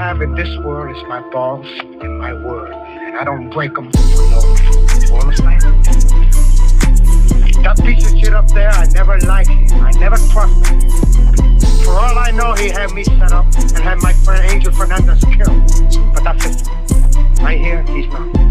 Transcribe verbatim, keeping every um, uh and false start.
have in this world is my balls and my word. And I don't break them for no reason. You understand? That piece of shit up there, I never liked him. I never trusted him. For all I know, he had me set up and had my friend Angel Fernandez killed. But that's it. Right here, he's not.